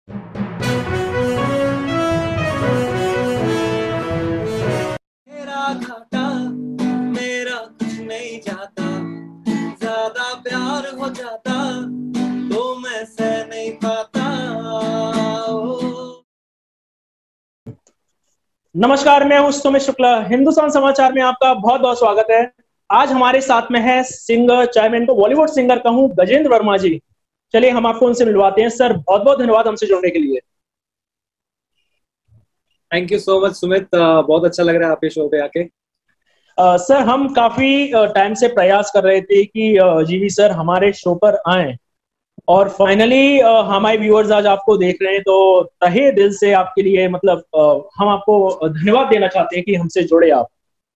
मेरा घाटा मेरा कुछ नहीं जाता, ज्यादा प्यार हो जाता तो मैं सह नहीं पाता। नमस्कार, मैं हूं सुमित शुक्ला। हिंदुस्तान समाचार में आपका बहुत बहुत स्वागत है। आज हमारे साथ में है सिंगर, चाहे मैं इनको बॉलीवुड सिंगर कहूं, गजेंद्र वर्मा जी। चलिए हम आपको उनसे मिलवाते हैं। सर, बहुत बहुत धन्यवाद हमसे जुड़ने के लिए। Thank you so much Sumit, बहुत अच्छा लग रहा है आपके शो पे आके। सर, हम काफी टाइम से प्रयास कर रहे थे कि जीवी सर हमारे शो पर आए, और फाइनली हमारे व्यूअर्स आज आपको देख रहे हैं, तो तहे दिल से आपके लिए मतलब हम आपको धन्यवाद देना चाहते हैं कि हमसे जुड़े आप।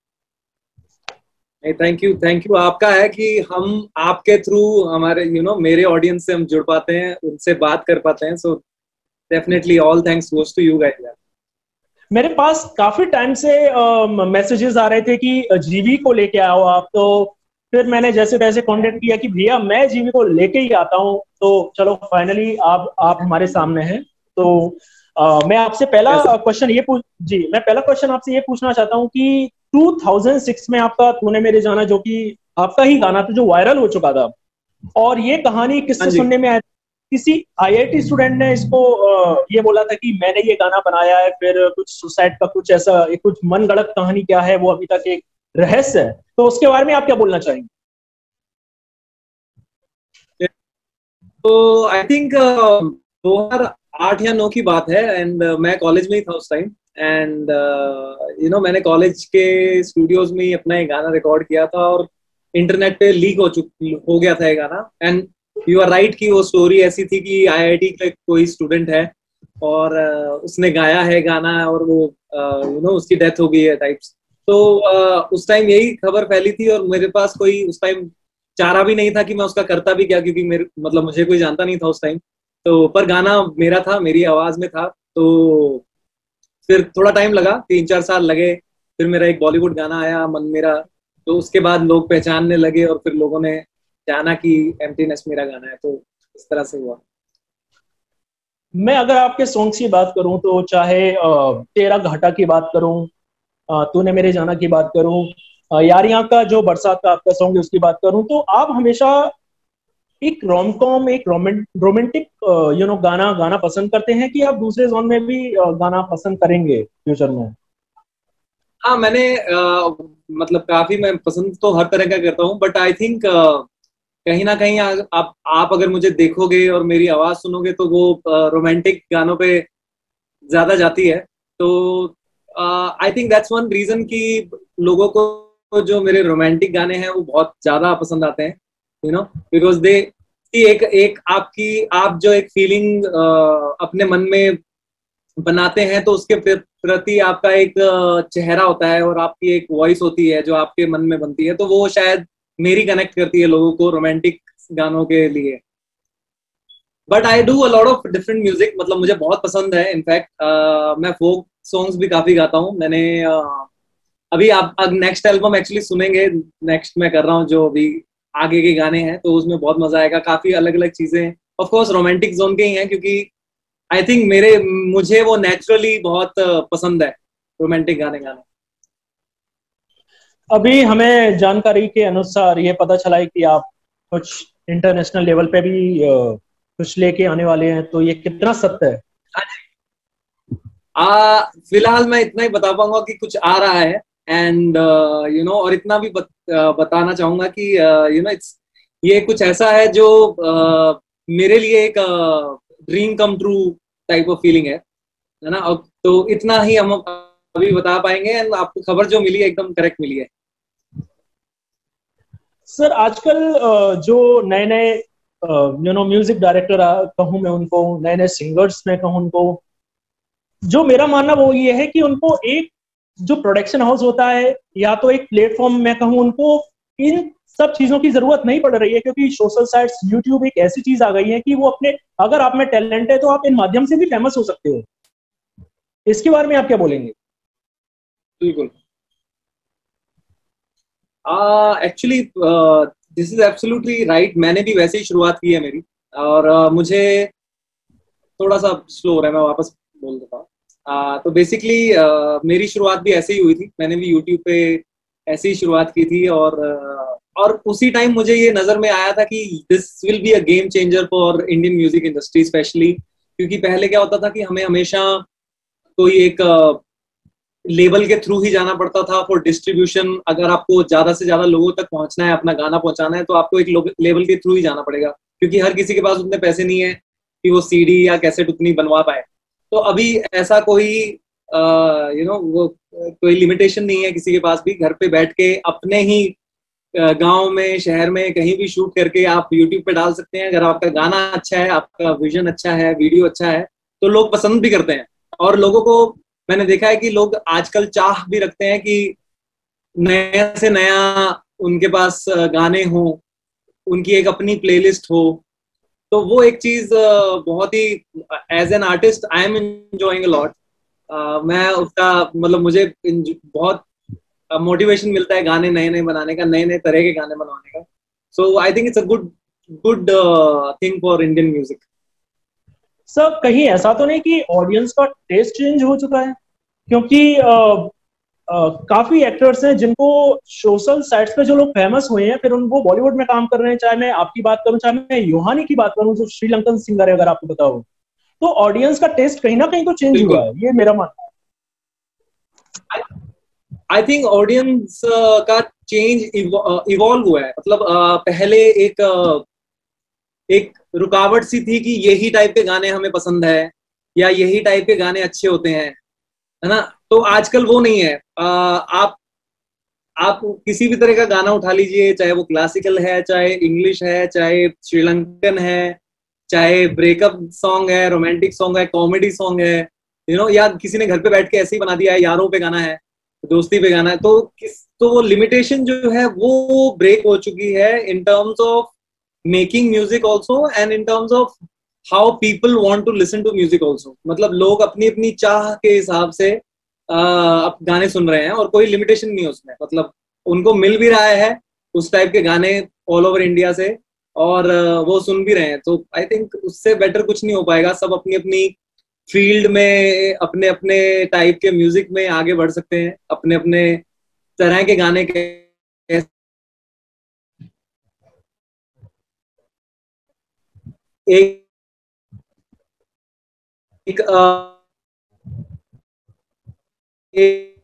थैंक यू आपका है कि हम आपके थ्रू हमारे मेरे ऑडियंस से हम जुड़ पाते हैं, उनसे बात कर पाते हैं। So definitely all thanks goes to you guys. मेरे पास काफी टाइम से मैसेजेस आ रहे थे कि जीवी को लेके आओ आप, तो फिर मैंने जैसे तैसे कांटेक्ट किया कि भैया मैं जीवी को लेके ही आता हूँ। तो चलो फाइनली आप हमारे सामने हैं। तो मैं आपसे पहला Yes. क्वेश्चन ये पूछ जी, मैं पहला क्वेश्चन आपसे ये पूछना चाहता हूँ कि 2006 में आपका तूने मेरे जाना, जो कि आपका ही गाना था जो वायरल हो चुका था, और ये कहानी हाँ किससे जी। सुनने में आई? किसी आईआईटी स्टूडेंट ने इसको ये बोला था कि मैंने ये गाना बनाया है। फिर कुछ सुसाइड का कुछ ऐसा कुछ मन गढ़ंत कहानी क्या है, वो अभी तक एक रहस्य है। तो उसके बारे में आप क्या बोलना चाहेंगे? तो आई थिंक 2008 या 9 की बात है, एंड मैं कॉलेज में ही था उस टाइम। एंड मैंने कॉलेज के स्टूडियोज में ही अपना एक गाना रिकॉर्ड किया था, और इंटरनेट पे लीक हो गया था ये गाना। एंड यू आर राइट कि वो स्टोरी ऐसी थी कि आईआईटी का कोई स्टूडेंट है, और उसने गाया है गाना, और वो उसकी डेथ हो गई है टाइप्स। तो उस टाइम यही खबर फैली थी, और मेरे पास कोई उस टाइम चारा भी नहीं था कि मैं उसका करता भी क्या, क्योंकि मेरे मतलब मुझे कोई जानता नहीं था उस टाइम। तो पर गाना मेरा था, मेरी आवाज में था। तो फिर थोड़ा टाइम लगा, 3-4 साल लगे। फिर मेरा एक बॉलीवुड गाना आया, मन मेरा। तो उसके बाद लोग पहचानने लगे, और फिर लोगों ने जाना कि एम्प्टीनेस मेरा गाना है। तो इस तरह से हुआ। मैं अगर आपके सॉन्ग्स की बात करूं, तो चाहे तेरा घाटा की बात करूं, तूने मेरे जाना की बात करूं, यारियां का जो बरसात का आपका सॉन्ग है उसकी बात करूं, तो आप हमेशा एक रोम कॉम, एक रोमांटिक गाना गाना पसंद करते हैं, कि आप दूसरे जॉन में भी गाना पसंद करेंगे फ्यूचर में? हाँ, मैंने मतलब काफी मैं पसंद तो हर तरह का करता हूँ, बट आई थिंक कहीं ना कहीं आप अगर मुझे देखोगे और मेरी आवाज सुनोगे तो वो रोमांटिक गानों पे ज्यादा जाती है। तो I think that's one reason कि लोगों को जो मेरे रोमांटिक गाने हैं वो बहुत ज्यादा पसंद आते हैं। बिकॉज दे कि एक एक आप जो एक फीलिंग अपने मन में बनाते हैं, तो उसके प्रति आपका एक चेहरा होता है, और आपकी एक वॉइस होती है जो आपके मन में बनती है। तो वो शायद मेरी कनेक्ट करती है लोगों को रोमांटिक गानों के लिए। But I do a lot of different music, मतलब मुझे बहुत पसंद है। इनफैक्ट मैं फोक सॉन्ग्स भी काफी गाता हूँ। मैंने अभी आप नेक्स्ट एल्बम एक्चुअली सुनेंगे। नेक्स्ट मैं कर रहा हूँ जो अभी आगे के गाने हैं, तो उसमें बहुत मजा आएगा। काफी अलग अलग चीजें ऑफ कोर्स रोमांटिक जोन के ही हैं, क्योंकि आई थिंक मुझे वो नेचुरली बहुत पसंद है रोमांटिक गाने गाना। अभी हमें जानकारी के अनुसार ये पता चला है कि आप कुछ इंटरनेशनल लेवल पे भी कुछ लेके आने वाले हैं, तो ये कितना सत्य है? फिलहाल मैं इतना ही बता पाऊंगा कि कुछ आ रहा है। एंड और इतना भी बताना चाहूंगा कि इट्स ये कुछ ऐसा है जो मेरे लिए एक dream come true type of feeling है ना। तो इतना ही हम अभी बता पाएंगे, एंड आपको खबर जो मिली है एकदम करेक्ट मिली है। सर, आजकल जो नए नए म्यूजिक डायरेक्टर कहूँ मैं उनको, नए नए सिंगर्स में कहूँ उनको, जो मेरा मानना वो ये है कि उनको एक जो प्रोडक्शन हाउस होता है, या तो एक प्लेटफॉर्म में कहूँ, उनको इन सब चीजों की जरूरत नहीं पड़ रही है, क्योंकि सोशल साइट्स, यूट्यूब एक ऐसी चीज आ गई है कि वो अपने, अगर आप में टैलेंट है तो आप इन माध्यम से भी फेमस हो सकते हो। इसके बारे में आप क्या बोलेंगे? बिल्कुल। Actually this is absolutely right. मैंने भी वैसे ही शुरुआत की है मेरी। और मुझे थोड़ा सा स्लो हो रहा है, मैं वापस बोल देता हूँ। तो बेसिकली मेरी शुरुआत भी ऐसे ही हुई थी, मैंने भी यूट्यूब पे ऐसे ही शुरुआत की थी, और उसी टाइम मुझे ये नजर में आया था कि this will be a game changer for Indian music industry specially, क्योंकि पहले क्या होता था कि हमें हमेशा कोई एक लेबल के थ्रू ही जाना पड़ता था फॉर डिस्ट्रीब्यूशन। अगर आपको ज्यादा से ज्यादा लोगों तक पहुंचना है, अपना गाना पहुंचाना है, तो आपको एक लेबल के थ्रू ही जाना पड़ेगा, क्योंकि हर किसी के पास उतने पैसे नहीं है कि वो सीडी या कैसेट उतनी बनवा पाए। तो अभी ऐसा कोई वो कोई लिमिटेशन नहीं है किसी के पास भी, घर पे बैठ के अपने ही गांव में, शहर में, कहीं भी शूट करके आप यूट्यूब पे डाल सकते हैं। अगर आपका गाना अच्छा है, आपका विजन अच्छा है, वीडियो अच्छा है, तो लोग पसंद भी करते हैं। और लोगों को मैंने देखा है कि लोग आजकल चाह भी रखते हैं कि नया से नया उनके पास गाने हो, उनकी एक अपनी प्लेलिस्ट हो। तो वो एक चीज बहुत ही, as an artist I am enjoying a lot. मैं उसका मतलब मुझे बहुत मोटिवेशन मिलता है गाने नए नए बनाने का, नए नए तरह के गाने बनवाने का। So I think it's a good good thing for Indian music. Sir कहीं ऐसा तो नहीं कि ऑडियंस का टेस्ट चेंज हो चुका है? क्योंकि काफी एक्टर्स हैं जिनको सोशल साइट्स पे जो लोग फेमस हुए हैं, फिर उनको बॉलीवुड में काम कर रहे हैं। चाहे मैं आपकी बात करूं, चाहे मैं यूहानी की बात करूं, जो श्रीलंकन सिंगर है, अगर आपको पता हो, तो ऑडियंस का टेस्ट कहीं ना कहीं तो चेंज हुआ बिल्कुल। है, ये मेरा मानना आई थिंक ऑडियंस का चेंज इवॉल्व हुआ है। मतलब पहले एक रुकावट सी थी कि यही टाइप के गाने हमें पसंद है, या यही टाइप के गाने अच्छे होते हैं, है ना। तो आजकल वो नहीं है। आप किसी भी तरह का गाना उठा लीजिए, चाहे वो क्लासिकल है, चाहे इंग्लिश है, चाहे श्रीलंकन है, चाहे ब्रेकअप सॉन्ग है, रोमांटिक सॉन्ग है, कॉमेडी सॉन्ग है, या किसी ने घर पे बैठ के ऐसे ही बना दिया है, यारों पे गाना है, दोस्ती पे गाना है। तो वो लिमिटेशन जो है वो ब्रेक हो चुकी है in terms of making music also, and in terms of how people want to listen to music also. मतलब लोग अपनी अपनी चाह के हिसाब से अब गाने सुन रहे हैं, और कोई लिमिटेशन नहीं है उसमें। मतलब उनको मिल भी रहा है उस टाइप के गाने ऑल ओवर इंडिया से, और वो सुन भी रहे हैं। तो आई थिंक उससे बेटर कुछ नहीं हो पाएगा। सब अपनी अपनी फील्ड में अपने अपने टाइप के म्यूजिक में आगे बढ़ सकते हैं, अपने अपने तरह के गाने के एक एक, एक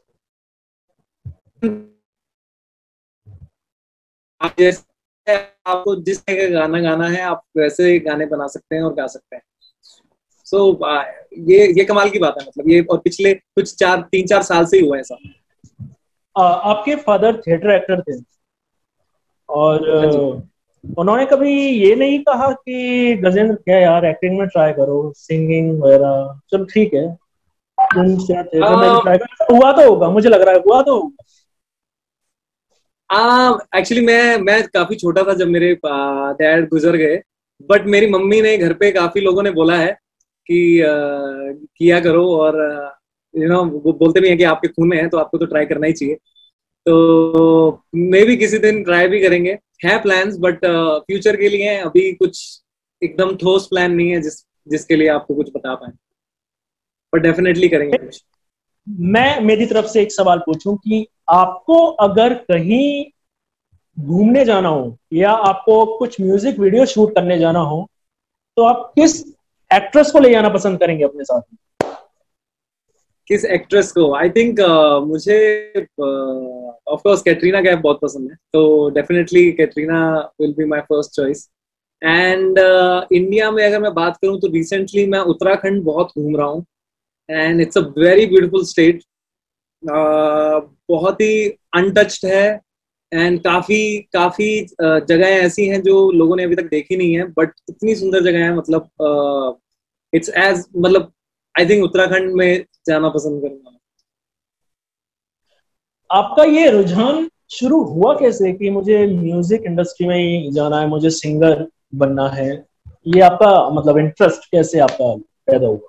आप जैसे आपको जिस तरह का गाना गाना है, आप वैसे गाने बना सकते हैं और गा सकते हैं। सो ये कमाल की बात है। मतलब ये, और पिछले कुछ 3-4 साल से ही हुआ है ऐसा। आपके फादर थिएटर एक्टर थे, और हाँ जी। उन्होंने कभी ये नहीं कहा कि गजेंद्र क्या यार, एक्टिंग में ट्राई करो, सिंगिंग वगैरह, चलो ठीक है, तुम शायद थिएटर में भी ट्राई करो? हुआ तो होगा, मुझे लग रहा है हुआ तो होगा। एक्चुअली मैं काफी छोटा था जब मेरे डैड गुजर गए। बट मेरी मम्मी ने, घर पे काफी लोगों ने बोला है कि किया करो, और वो बोलते भी हैं कि आपके खून में है, तो आपको तो ट्राई करना ही चाहिए। तो मे भी किसी दिन ट्राई भी करेंगे, है प्लान्स, बट फ्यूचर के लिए हैं। अभी कुछ एकदम ठोस प्लान नहीं है जिसके लिए आपको कुछ बता पाए, पर डेफिनेटली करेंगे कुछ। मैं मेरी तरफ से एक सवाल पूछूं कि आपको अगर कहीं घूमने जाना हो, या आपको कुछ म्यूजिक वीडियो शूट करने जाना हो, तो आप किस एक्ट्रेस को ले जाना पसंद करेंगे अपने साथ में? किस एक्ट्रेस को? आई थिंक मुझे ऑफ कोर्स कैटरीना कैफ बहुत पसंद है, तो definitely Katrina will be my first choice. And India में अगर मैं बात करूं, तो रिसेंटली मैं उत्तराखंड बहुत घूम रहा हूँ, and it's a very beautiful state. बहुत ही अनटच्ड है, एंड काफी काफी जगहें ऐसी हैं जो लोगों ने अभी तक देखी नहीं है, बट इतनी सुंदर जगह है। मतलब इट्स एज मतलब आई थिंक उत्तराखंड में जाना पसंद करूंगा। आपका ये रुझान शुरू हुआ कैसे कि मुझे म्यूजिक इंडस्ट्री में ही जाना है, मुझे सिंगर बनना है? ये आपका मतलब इंटरेस्ट कैसे आपका पैदा हुआ?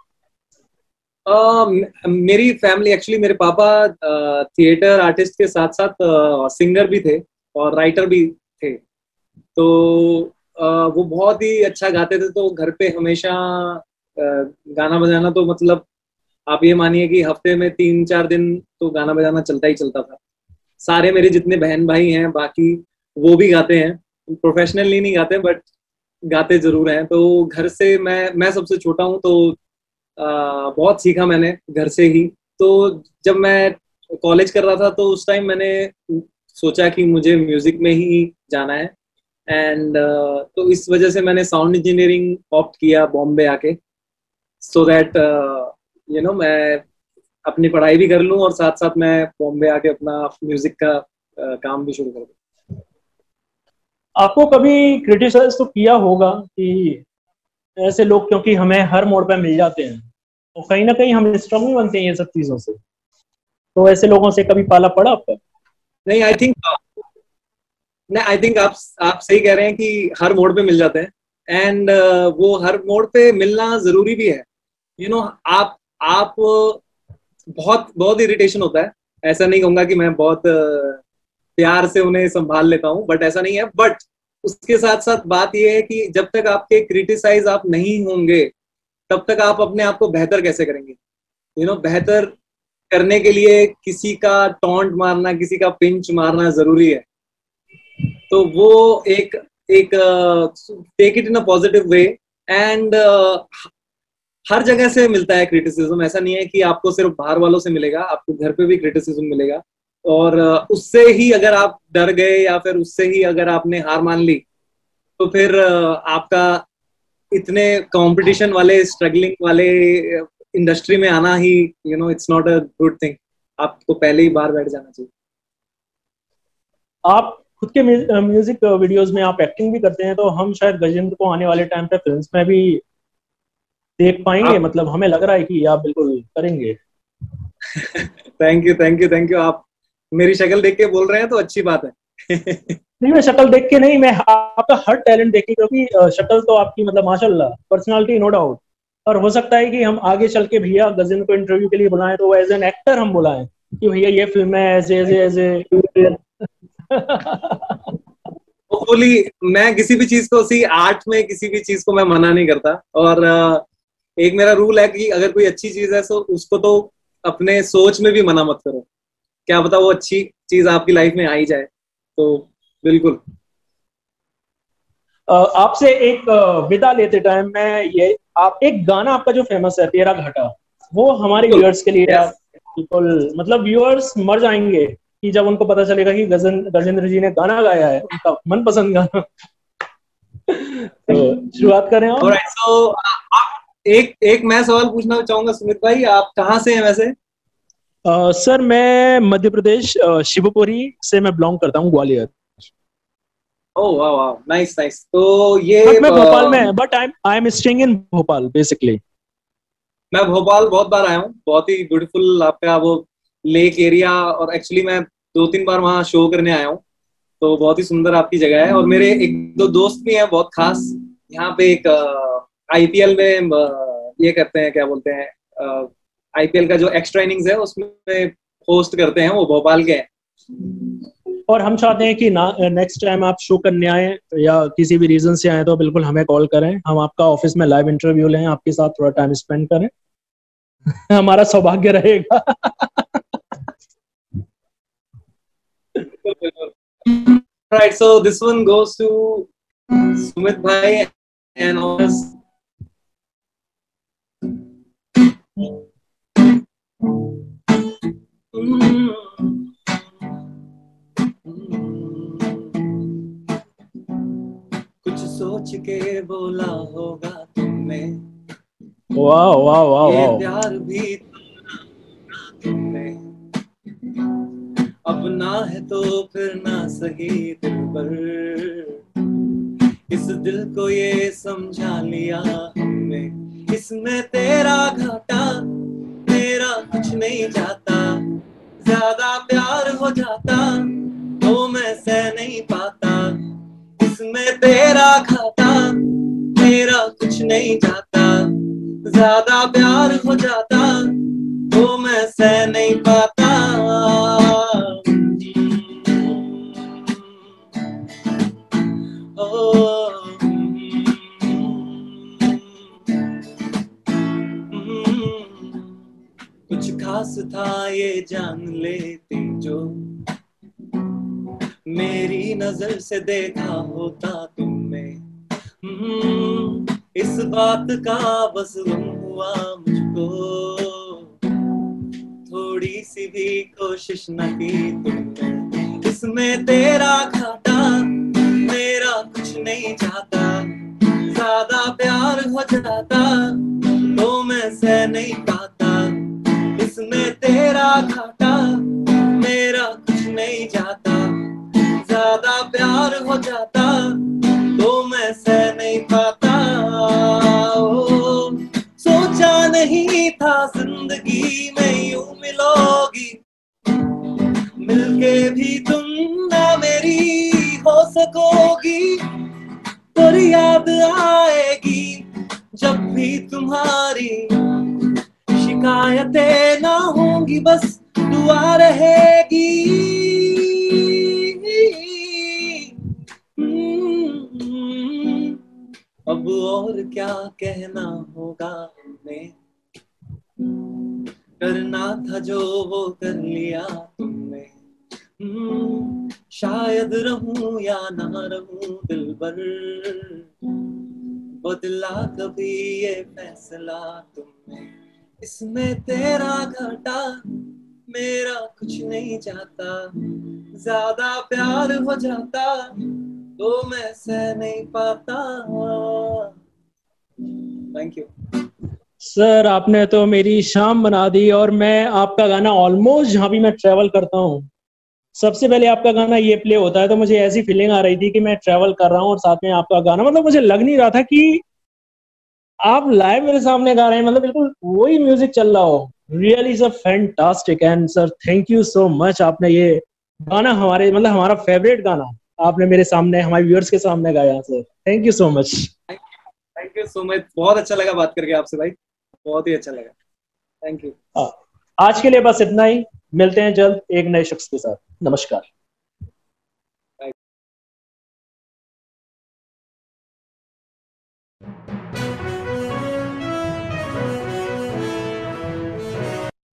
मेरी फैमिली, एक्चुअली मेरे पापा थिएटर आर्टिस्ट के साथ साथ सिंगर भी थे और राइटर भी थे। तो वो बहुत ही अच्छा गाते थे, तो घर पे हमेशा गाना बजाना तो मतलब आप ये मानिए कि हफ्ते में 3-4 दिन तो गाना बजाना चलता ही चलता था। सारे मेरे जितने बहन भाई हैं बाकी, वो भी गाते हैं, प्रोफेशनली नहीं गाते बट गाते जरूर हैं। तो घर से मैं सबसे छोटा हूँ, तो बहुत सीखा मैंने घर से ही। तो जब मैं कॉलेज कर रहा था तो उस टाइम मैंने सोचा कि मुझे म्यूजिक में ही जाना है। एंड तो इस वजह से मैंने साउंड इंजीनियरिंग ऑप्ट किया बॉम्बे आके, सो दैट मैं अपनी पढ़ाई भी कर लूं और साथ साथ मैं बॉम्बे आके अपना म्यूजिक का काम भी शुरू कर दूं। आपको कभी क्रिटिसाइज तो किया होगा कि ऐसे लोग क्योंकि हमें हर मोड़ पे मिल जाते हैं, तो कहीं ना कहीं हम स्ट्रांग नहीं बनते हैं ये सब चीजों से, तो ऐसे लोगों से कभी पाला पड़ा आपका? नहीं, आई थिंक आप सही कह रहे हैं कि हर मोड़ पे मिल जाते हैं। एंड वो हर मोड़ पे मिलना जरूरी भी है। आप बहुत बहुत इरिटेशन होता है। ऐसा नहीं कहूंगा कि मैं बहुत प्यार से उन्हें संभाल लेता हूँ, बट ऐसा नहीं है। बट उसके साथ साथ बात यह है कि जब तक आपके क्रिटिसाइज आप नहीं होंगे, तब तक आप अपने आप को बेहतर कैसे करेंगे? बेहतर करने के लिए किसी का टॉन्ट मारना, किसी का पिंच मारना जरूरी है। तो वो एक एक take it in a positive way. And हर जगह से मिलता है क्रिटिसिज्म। ऐसा नहीं है कि आपको सिर्फ बाहर वालों से मिलेगा, आपको घर पे भी क्रिटिसिज्म मिलेगा। और उससे ही अगर आप डर गए या फिर उससे ही अगर आपने हार मान ली, तो फिर आपका इतने कंपटीशन वाले, स्ट्रगलिंग वाले इंडस्ट्री में आना ही, it's not a good thing. आपको पहले ही बाहर बैठ जाना चाहिए। आप खुद के म्यूजिक वीडियोस में आप एक्टिंग भी करते हैं, तो हम शायद गजेंद्र को आने वाले टाइम पे फिल्म्स में भी देख पाएंगे, आप मतलब हमें लग रहा है कि आप बिल्कुल करेंगे। Thank you, thank you, thank you. आप मेरी शक्ल देख के बोल रहे हैं तो अच्छी बात है। नहीं, मैं शक्ल देख के नहीं, मैं आपका हर टैलेंट देख के, क्योंकि शक्ल तो आपकी मतलब माशाल्लाह, पर्सनालिटी नो डाउट। और हो सकता है कि हम आगे चल के भैया गजेंद्र को इंटरव्यू के लिए बुलाएं, तो एज एन एक्टर हम बुलाएं कि भैया ये फिल्म है ऐसे ऐसे ऐसे। होपफुली मैं किसी भी चीज को, सी आर्ट में किसी भी चीज को मैं मना नहीं करता। और एक मेरा रूल है कि अगर कोई अच्छी चीज है तो उसको तो अपने सोच में भी मना मत करो। क्या पता वो अच्छी चीज आपकी लाइफ में आ ही जाए। तो बिल्कुल। आपसे एक विदा लेते टाइम मैं ये, आप एक गाना आपका जो फेमस है तेरा घाटा, वो हमारे बिल्कुल। व्यूअर्स के लिए यस। आप बिल्कुल, मतलब व्यूअर्स मर जाएंगे कि जब उनको पता चलेगा कि गजेंद्र जी ने गाना गाया है, उनका मनपसंद गाना। तो शुरुआत करें आप। ऑलराइट, सो एक एक मैं सवाल पूछना चाहूंगा सुमित भाई, आप कहाँ से हैं वैसे? सर मैं मध्य प्रदेश, शिवपुरी से मैं बिलोंग करता हूँ, ग्वालियर। ओह वाह वाह, नाइस नाइस। तो ये बट मैं भोपाल में, but I am staying in Bhopal basically. मैं भोपाल बहुत बार आया हूँ। बहुत ही ब्यूटीफुल आपका वो लेक एरिया। और एक्चुअली मैं 2-3 बार वहाँ शो करने आया हूँ। तो बहुत ही सुंदर आपकी जगह है। और मेरे एक दो दोस्त भी हैं बहुत खास। यहाँ पे एक आईपीएल में ये करते हैं, क्या बोलते हैं, आईपीएल का जो एक्स्ट्रा इनिंग्स है उसमें होस्ट करते हैं, वो भोपाल के हैं। और हम चाहते हैं कि नेक्स्ट टाइम आप शो करने आए या किसी भी रीजन से आए, तो बिल्कुल हमें कॉल करें, हम आपका ऑफिस में लाइव इंटरव्यू लें, आपके साथ थोड़ा टाइम स्पेंड करें। हमारा सौभाग्य रहेगा। Right, so this one goes to Sumit bhai and us. कुछ सोच के बोला होगा तुमने, वाह वाह वाह ये वाह। प्यार भी तुमने, अपना है तो फिर ना सही दिल पर, इस दिल को ये समझा लिया हमने, इसमें तेरा घाटा मेरा कुछ नहीं जाता, ज्यादा प्यार हो जाता तो मैं सह नहीं पाता, इसमें तेरा घाटा मेरा कुछ नहीं जाता, ज्यादा प्यार हो जाता तो मैं सह नहीं पाता। खास था ये जान लेती जो, मेरी नजर से देखा होता तुमने। इस बात का बस गम हुआ मुझको, थोड़ी सी भी कोशिश न की तुमने। इसमें तेरा घाटा मेरा कुछ नहीं जाता, ज्यादा प्यार हो जाता तो मैं सह नहीं पाता। इसमें तेरा घाटा मेरा कुछ नहीं जाता, ज्यादा प्यार हो जाता तो मैं सह नहीं पाता। ओ, सोचा नहीं था जिंदगी में यूं मिलोगी, मिलके भी तुम ना मेरी हो सकोगी। पर याद आएगी जब भी तुम्हारी, शिकायतें ना होंगी बस दुआ रहेगी। अब और क्या कहना होगा हमें, करना था जो वो कर लिया तुमने। शायद रहूं या ना रहूं दिलबर, बदला कभी ये फैसला तुमने। इसमें तेरा घाटा मेरा कुछ नहीं जाता, ज्यादा प्यार हो जाता तो मैं सह नहीं पाता। थैंक यू सर, आपने तो मेरी शाम बना दी। और मैं आपका गाना ऑलमोस्ट जहाँ भी मैं ट्रेवल करता हूँ, सबसे पहले आपका गाना ये प्ले होता है तो मुझे ऐसी फीलिंग आ रही थी कि मैं ट्रेवल कर रहा हूँ और साथ में आपका गाना, मतलब मुझे लग नहीं रहा था कि आप लाइव मेरे सामने गा रहे हैं, मतलब बिल्कुल वही म्यूजिक चल रहा हो। Really sir fantastic. And sir thank you so much, आपने ये गाना हमारे, मतलब हमारा फेवरेट गाना आपने मेरे सामने, हमारे व्यूअर्स के सामने गाया sir. Thank you so much. Thank you so much, बहुत अच्छा लगा बात करके आपसे भाई, बहुत ही अच्छा लगा। Thank you. आज के लिए बस इतना ही, मिलते हैं जल्द एक नए शख्स के साथ। नमस्कार।